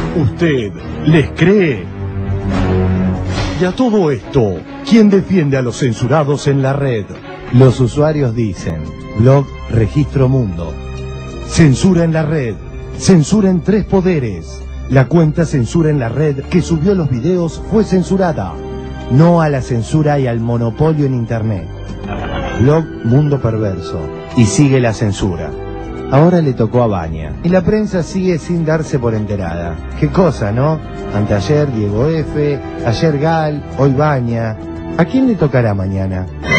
¿Usted les cree? Y a todo esto, ¿quién defiende a los censurados en la red? Los usuarios dicen, blog Registro Mundo. Censura en la red, censura en 3 poderes. La cuenta Censura en la Red que subió los videos fue censurada. No a la censura y al monopolio en internet. Blog Mundo Perverso. Y sigue la censura. Ahora le tocó a Baña. Y la prensa sigue sin darse por enterada. Qué cosa, ¿no? Anteayer Diego F., ayer Gal, hoy Baña. ¿A quién le tocará mañana?